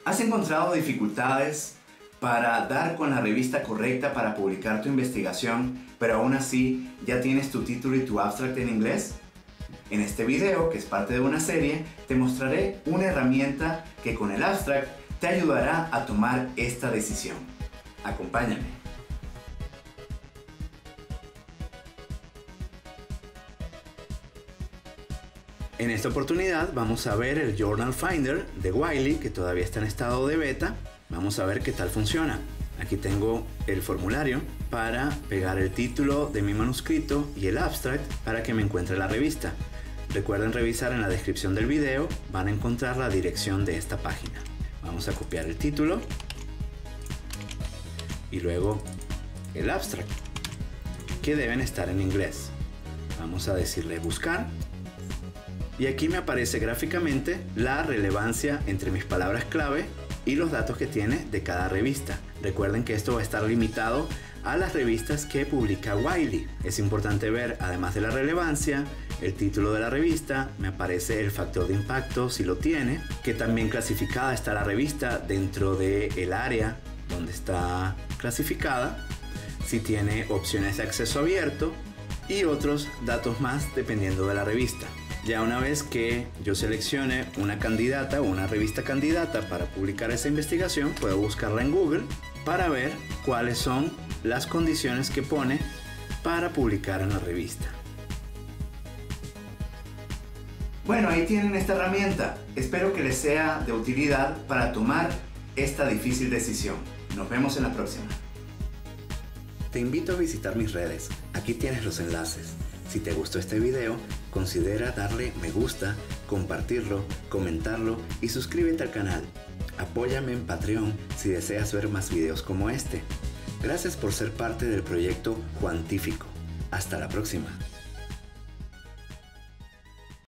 ¿Has encontrado dificultades para dar con la revista correcta para publicar tu investigación, pero aún así ya tienes tu título y tu abstract en inglés? En este video, que es parte de una serie, te mostraré una herramienta que con el abstract te ayudará a tomar esta decisión. Acompáñame. En esta oportunidad vamos a ver el Journal Finder de Wiley, que todavía está en estado de beta. Vamos a ver qué tal funciona. Aquí tengo el formulario para pegar el título de mi manuscrito y el abstract para que me encuentre la revista. Recuerden revisar en la descripción del video, van a encontrar la dirección de esta página. Vamos a copiar el título y luego el abstract, que deben estar en inglés. Vamos a decirle buscar. Y aquí me aparece gráficamente la relevancia entre mis palabras clave y los datos que tiene de cada revista. Recuerden que esto va a estar limitado a las revistas que publica Wiley. Es importante ver, además de la relevancia, el título de la revista, me aparece el factor de impacto si lo tiene, que también clasificada está la revista dentro del área donde está clasificada, si tiene opciones de acceso abierto y otros datos más dependiendo de la revista. Ya una vez que yo seleccione una candidata o una revista candidata para publicar esa investigación, puedo buscarla en Google para ver cuáles son las condiciones que pone para publicar en la revista. Bueno, ahí tienen esta herramienta. Espero que les sea de utilidad para tomar esta difícil decisión. Nos vemos en la próxima. Te invito a visitar mis redes. Aquí tienes los enlaces. Si te gustó este video, considera darle me gusta, compartirlo, comentarlo y suscríbete al canal. Apóyame en Patreon si deseas ver más videos como este. Gracias por ser parte del proyecto Juantífico. Hasta la próxima.